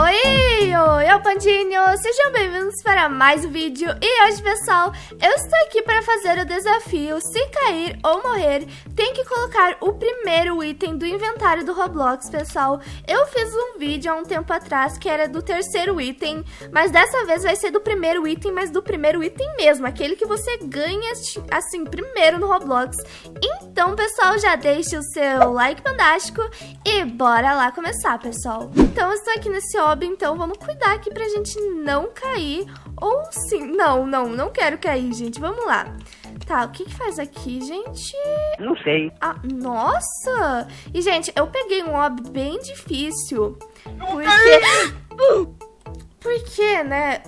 Oi, eu Pandinho, sejam bem-vindos para mais um vídeo. E hoje, pessoal, eu estou aqui para fazer o desafio Se Cair ou Morrer, tem que colocar o primeiro item do inventário do Roblox, pessoal. Eu fiz um vídeo há um tempo atrás que era do terceiro item, mas dessa vez vai ser do primeiro item, mas do primeiro item mesmo, aquele que você ganha, assim, primeiro no Roblox. Então, pessoal, já deixe o seu like fantástico e bora lá começar, pessoal. Então, eu estou aqui nesse hobby, então vamos cuidar aqui pra gente não cair. Ou sim, não quero cair, gente, vamos lá. Tá, o que faz aqui, gente? Não sei. Ah, nossa! E, gente, eu peguei um hobby bem difícil. Porque, né?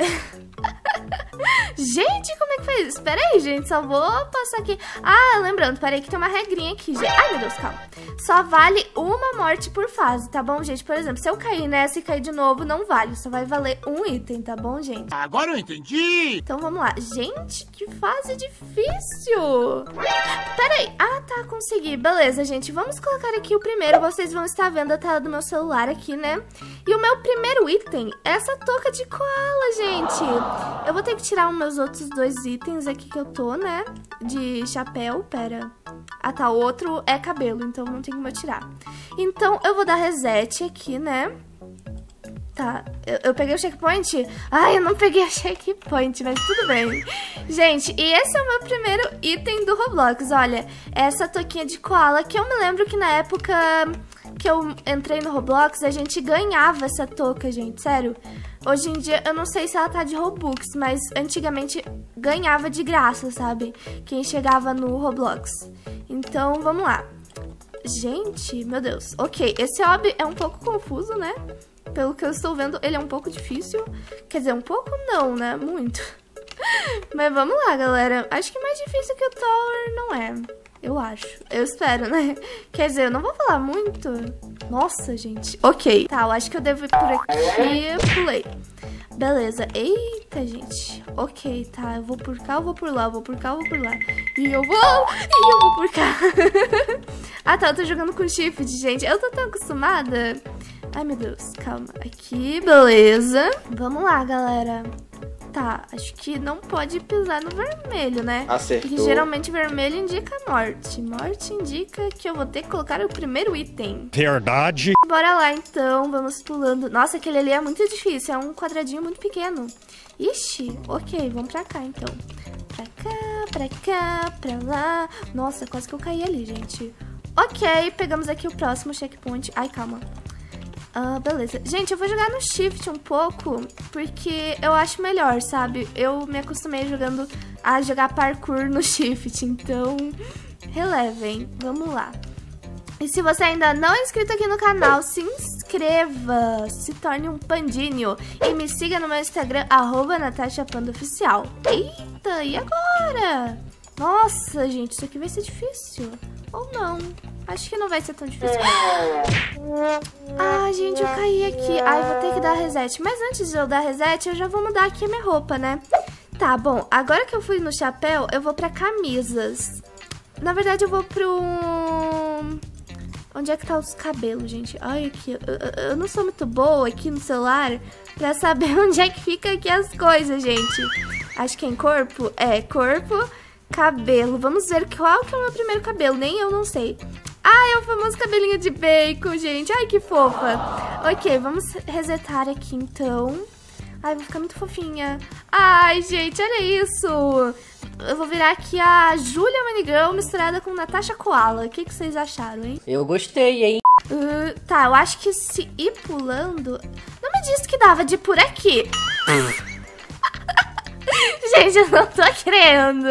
Gente, como é que faz isso? Espera aí, gente, só vou passar aqui. Ah, lembrando, parei que tem uma regrinha aqui, gente. Ai, meu Deus, calma. Só vale uma morte por fase, tá bom, gente? Por exemplo, se eu cair nessa e cair de novo, não vale. Só vai valer um item, tá bom, gente? Agora eu entendi! Então, vamos lá. Gente, que fase difícil! Pera aí. Ah, tá, consegui. Beleza, gente. Vamos colocar aqui o primeiro. Vocês vão estar vendo a tela do meu celular aqui, né? E o meu primeiro item é essa touca de koala, gente. Eu vou ter que tirar os meus outros dois itens aqui que eu tô, né? De chapéu, pera. Ah, tá, o outro é cabelo, então não tem como eu tirar. Então, eu vou dar reset aqui, né? Tá, eu peguei o checkpoint? Ai, eu não peguei o checkpoint, mas tudo bem. Gente, e esse é o meu primeiro item do Roblox, olha. Essa touquinha de koala, que eu me lembro que na época que eu entrei no Roblox, a gente ganhava essa touca, gente, sério. Hoje em dia, eu não sei se ela tá de Robux, mas antigamente ganhava de graça, sabe? Quem chegava no Roblox. Então, vamos lá. Gente, meu Deus. Ok, esse hobby é um pouco confuso, né? Pelo que eu estou vendo, ele é um pouco difícil. Quer dizer, um pouco não, né? Muito. Mas vamos lá, galera. Acho que mais difícil que o Tower não é. Eu acho. Eu espero, né? Quer dizer, eu não vou falar muito. Nossa, gente. Ok. Tá, eu acho que eu devo ir por aqui. Pulei. Beleza. Eita, gente. Ok, tá. Eu vou por cá, eu vou por lá. Eu vou por cá, eu vou por lá. E eu vou por cá. Ah, tá. Eu tô jogando com shift, gente. Eu tô tão acostumada. Ai, meu Deus. Calma. Aqui, beleza. Vamos lá, galera. Tá, acho que não pode pisar no vermelho, né? Acertou. Porque geralmente vermelho indica morte. Morte indica que eu vou ter que colocar o primeiro item. Verdade. Bora lá, então. Vamos pulando. Nossa, aquele ali é muito difícil. É um quadradinho muito pequeno. Ixi, ok. Vamos pra cá, então. Pra cá, pra lá. Nossa, quase que eu caí ali, gente. Ok, pegamos aqui o próximo checkpoint. Ai, calma. Beleza. Gente, eu vou jogar no shift um pouco, porque eu acho melhor, sabe? Eu me acostumei a jogar parkour no shift, então relevem. Vamos lá. E se você ainda não é inscrito aqui no canal, se inscreva, se torne um pandinho e me siga no meu Instagram, @NatashaPandaOficial. Eita, e agora? Nossa, gente, isso aqui vai ser difícil. Ou não? Acho que não vai ser tão difícil. Ah, gente, eu caí aqui. Ai, vou ter que dar reset. Mas antes de eu dar reset, eu já vou mudar aqui a minha roupa, né? Tá, bom. Agora que eu fui no chapéu, eu vou pra camisas. Na verdade, eu vou pro... Onde é que tá os cabelos, gente? Ai, aqui. Eu não sou muito boa aqui no celular pra saber onde é que fica aqui as coisas, gente. Acho que é em corpo. É, corpo, cabelo. Vamos ver qual que é o meu primeiro cabelo. Nem eu não sei. Ah, é o famoso cabelinho de bacon, gente. Ai, que fofa. Ok, vamos resetar aqui, então. Ai, vou ficar muito fofinha. Ai, gente, olha isso. Eu vou virar aqui a Julia Manigirl misturada com Natasha Koala. O que vocês acharam, hein? Eu gostei, hein? Tá, eu acho que se ir pulando... Não me disse que dava de ir por aqui. Gente, eu não tô querendo.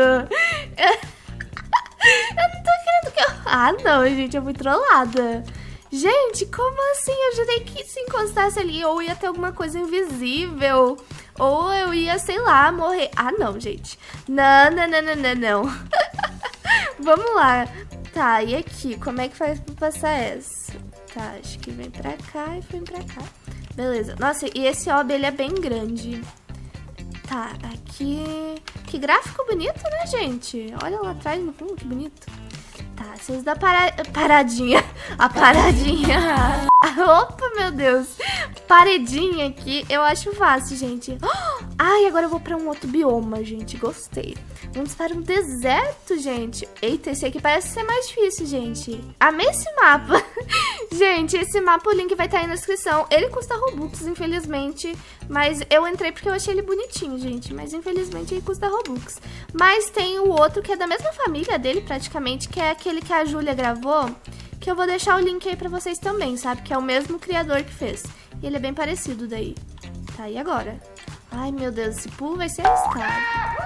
Eu não tô querendo que eu... Ah, não, gente, eu fui trollada. Gente, como assim? Eu jurei que se encostasse ali, ou ia ter alguma coisa invisível, ou eu ia, sei lá, morrer. Ah, não, gente. Não. Vamos lá. Tá, e aqui? Como é que faz pra passar essa? Tá, acho que vem pra cá e vem pra cá. Beleza. Nossa, e esse hobby, ele é bem grande. Tá, aqui... Que gráfico bonito, né, gente? Olha lá atrás no fundo, que bonito. Tá, vocês da paradinha. A paradinha. Opa, meu Deus. Paredinha aqui, eu acho fácil, gente. Ai, agora eu vou pra um outro bioma, gente. Gostei. Vamos para um deserto, gente. Eita, esse aqui parece ser mais difícil, gente. Amei esse mapa. Gente, esse mapa, o link vai estar aí na descrição. Ele custa Robux, infelizmente. Mas eu entrei porque eu achei ele bonitinho, gente. Mas infelizmente ele custa Robux. Mas tem o outro que é da mesma família dele, praticamente. Que é aquele que a Júlia gravou. Que eu vou deixar o link aí pra vocês também, sabe? Que é o mesmo criador que fez. E ele é bem parecido daí. Tá, e agora? Ai, meu Deus, esse pulo vai ser arriscado.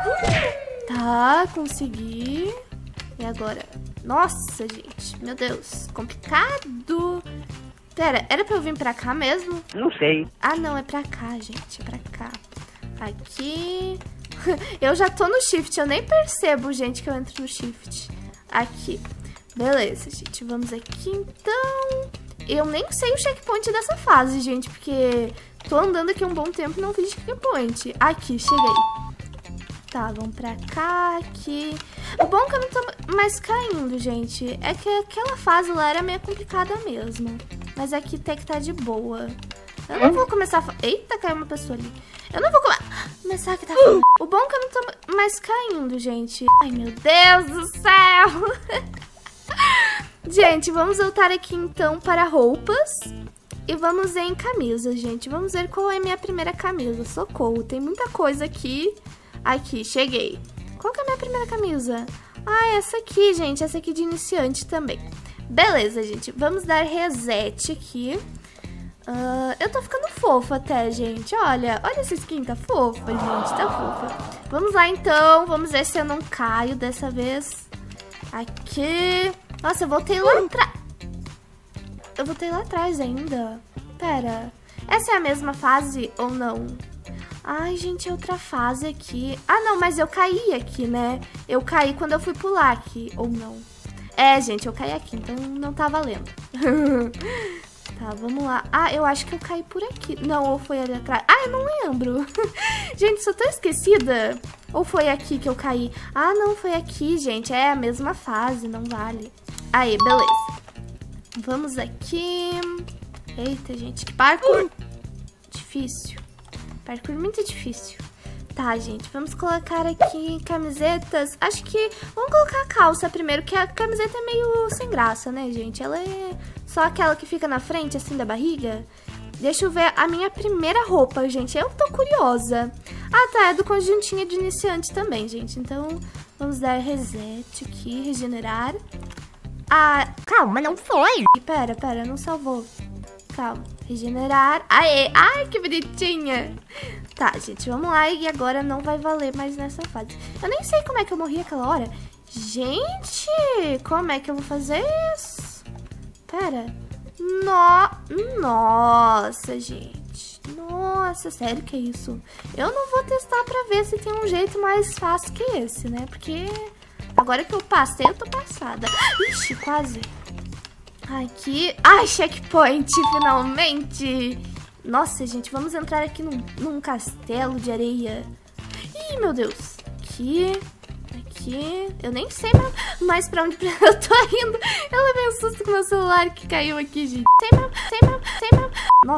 Tá, consegui. E agora? Nossa, gente, meu Deus, complicado. Pera, era pra eu vir pra cá mesmo? Não sei. Ah, não, é pra cá, gente, é pra cá. Aqui. Eu já tô no shift, eu nem percebo, gente, que eu entro no shift. Aqui. Beleza, gente, vamos aqui então. Eu nem sei o checkpoint dessa fase, gente, porque tô andando aqui um bom tempo e não fiz checkpoint. Aqui, cheguei. Tá, vamos pra cá, aqui. O bom é que eu não tô mais caindo, gente. É que aquela fase lá era meio complicada mesmo. Mas aqui até que tá de boa. Eu não vou começar a... Eita, caiu uma pessoa ali. Eu não vou começar a que tá falando. O bom é que eu não tô mais caindo, gente. Ai, meu Deus do céu. Gente, vamos voltar aqui então para roupas. E vamos em camisas, gente. Vamos ver qual é a minha primeira camisa. Socorro, tem muita coisa aqui. Aqui, cheguei. Qual que é a minha primeira camisa? Ah, essa aqui, gente. Essa aqui de iniciante também. Beleza, gente. Vamos dar reset aqui. Eu tô ficando fofa até, gente. Olha essa skin, tá fofa, gente. Tá fofa. Vamos lá, então. Vamos ver se eu não caio dessa vez. Aqui. Nossa, eu voltei lá atrás. Eu voltei lá atrás ainda. Pera. Essa é a mesma fase ou não? Ai, gente, é outra fase aqui. Ah, não, mas eu caí aqui, né? Eu caí quando eu fui pular aqui, ou não? É, gente, eu caí aqui, então não tá valendo. Tá, vamos lá. Ah, eu acho que eu caí por aqui. Não, ou foi ali atrás. Ah, eu não lembro. Gente, só tô esquecida. Ou foi aqui que eu caí? Ah, não, foi aqui, gente. É a mesma fase, não vale. Aí, beleza. Vamos aqui. Eita, gente, que parkour. Difícil. Parkour muito difícil. Tá, gente, vamos colocar aqui camisetas. Acho que vamos colocar a calça primeiro, que a camiseta é meio sem graça, né, gente? Ela é só aquela que fica na frente, assim, da barriga. Deixa eu ver a minha primeira roupa, gente. Eu tô curiosa. Ah, tá, é do conjuntinho de iniciante também, gente. Então, vamos dar reset aqui, regenerar. Ah, Calma, não foi. pera, não salvou. Calma, regenerar. Aê, ai, que bonitinha. Tá, gente, vamos lá. E agora não vai valer mais nessa fase. Eu nem sei como é que eu morri aquela hora. Gente, como é que eu vou fazer isso? Pera. Nossa, gente. Nossa, sério que é isso? Eu não vou testar pra ver se tem um jeito mais fácil que esse, né? Porque agora que eu passei, eu tô passada. Ixi, quase. Aqui. Ai, checkpoint, finalmente. Nossa, gente, vamos entrar aqui num castelo de areia. Ih, meu Deus. Aqui. Eu nem sei mais pra onde eu tô indo. Eu levei um susto com meu celular que caiu aqui, gente. Sei mesmo.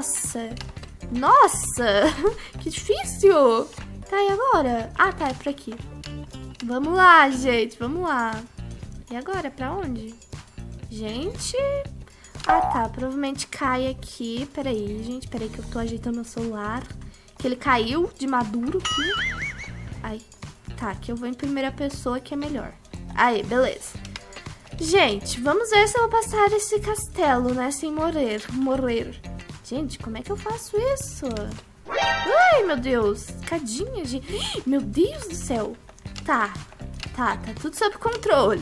Nossa, que difícil. Tá, e agora? Ah, tá, é por aqui. Vamos lá, gente, vamos lá. E agora, pra onde? Gente... Ah, tá, provavelmente cai aqui. Peraí, gente, peraí que eu tô ajeitando meu celular. Que ele caiu de maduro aqui. Ai, tá, que eu vou em primeira pessoa que é melhor. Aí, beleza. Gente, vamos ver se eu vou passar esse castelo, né, sem morrer. Gente, como é que eu faço isso? Ai, meu Deus, cadinha, gente. Meu Deus do céu. Tá tudo sob controle,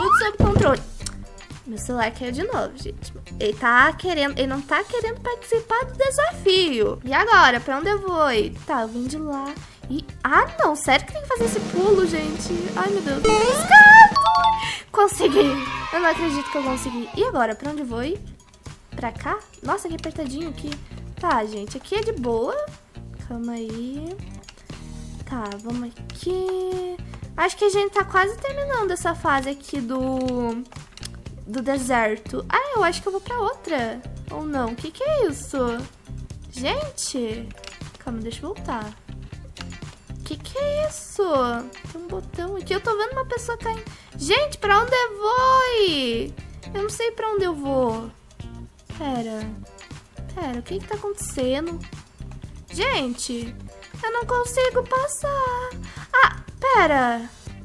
Meu celular caiu de novo, gente. Ele não tá querendo participar do desafio. E agora, pra onde eu vou? Tá, eu vim de lá. E... Ah, não, sério que tem que fazer esse pulo, gente? Ai, meu Deus. Consegui. Eu não acredito que eu consegui. E agora, pra onde eu vou? Pra cá? Nossa, que apertadinho aqui. Tá, gente, aqui é de boa. Calma aí. Tá, vamos aqui. Acho que a gente tá quase terminando essa fase aqui do deserto. Ah, eu acho que eu vou pra outra. Ou não? O que é isso? Gente, calma, deixa eu voltar. O que é isso? Tem um botão aqui. Eu tô vendo uma pessoa caindo. Gente, pra onde eu vou? Eu não sei pra onde eu vou. Pera, o que tá acontecendo? Gente, eu não consigo passar. Ah, pera.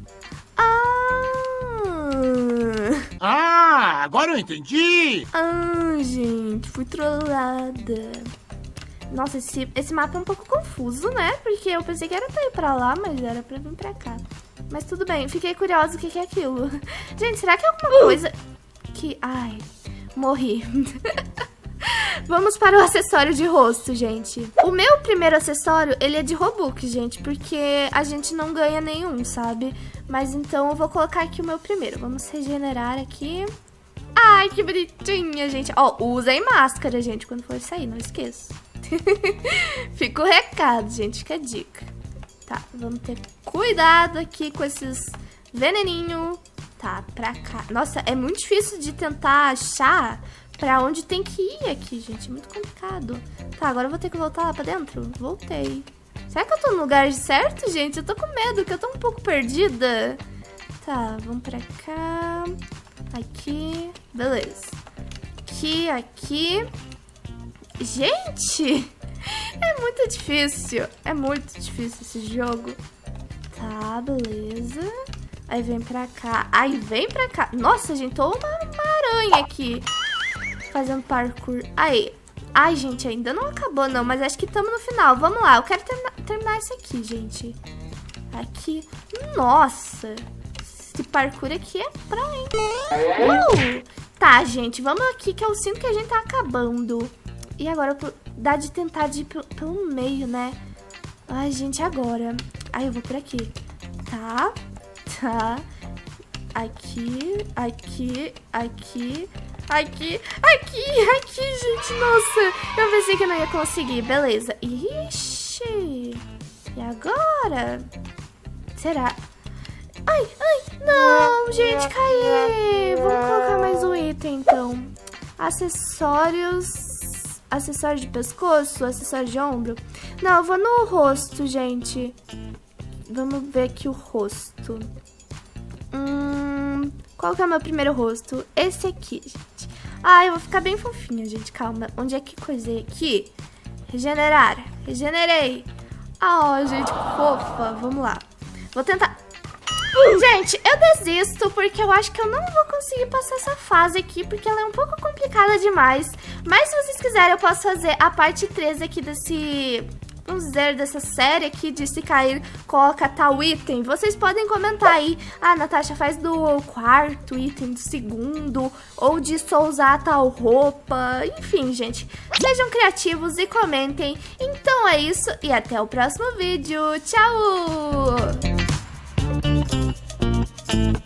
Agora eu entendi! Gente, fui trollada. Nossa, esse mapa é um pouco confuso, né? Porque eu pensei que era pra ir pra lá, mas era pra vir pra cá. Mas tudo bem, fiquei curiosa o que é aquilo. Gente, será que é alguma coisa que... Ai, morri. Vamos para o acessório de rosto, gente. O meu primeiro acessório, ele é de Robux, gente, porque a gente não ganha nenhum, sabe? Mas então eu vou colocar aqui o meu primeiro. Vamos regenerar aqui. Ai, que bonitinha, gente. Ó, usem máscara, gente, quando for sair, não esqueça. Fica o recado, gente, fica a dica. Tá, vamos ter cuidado aqui com esses veneninhos. Tá, pra cá. Nossa, é muito difícil de tentar achar pra onde tem que ir aqui, gente. É muito complicado. Tá, agora eu vou ter que voltar lá pra dentro. Voltei. Será que eu tô no lugar certo, gente? Eu tô com medo, que eu tô um pouco perdida. Tá, vamos pra cá. Aqui. Beleza. Aqui. Gente, é muito difícil. É muito difícil esse jogo. Tá, beleza. Aí vem pra cá. Aí vem pra cá. Nossa, gente, tô uma aranha aqui. Fazendo parkour. Aí. Ai, gente, ainda não acabou, não. Mas acho que estamos no final. Vamos lá. Eu quero terminar isso aqui, gente. Aqui. Nossa. Esse parkour aqui é pra, hein? Tá, gente. Vamos aqui, que eu sinto que a gente tá acabando. E agora, dá de tentar de ir pelo meio, né? Ai, gente, agora. Ai, eu vou por aqui. Tá. Aqui, gente, nossa. Eu pensei que eu não ia conseguir, beleza. Ixi. E agora? Será? Ai, não, gente, caí. Vamos colocar mais um item, então. Acessórios. Acessório de pescoço, acessório de ombro. Não, eu vou no rosto, gente. Vamos ver aqui o rosto. Qual que é o meu primeiro rosto? Esse aqui, gente. Eu vou ficar bem fofinha, gente. Calma. Onde é que coisei aqui? Regenerar. Regenerei. Gente, fofa. Vamos lá. Vou tentar... Gente, eu desisto porque eu acho que eu não vou conseguir passar essa fase aqui, porque ela é um pouco complicada demais. Mas se vocês quiserem, eu posso fazer a parte 3 aqui desse... Vamos dizer, dessa série aqui de se cair, coloca tal item. Vocês podem comentar aí. Natasha, faz do 4º item, do 2º, ou de só usar tal roupa. Enfim, gente, sejam criativos e comentem. Então é isso e até o próximo vídeo. Tchau!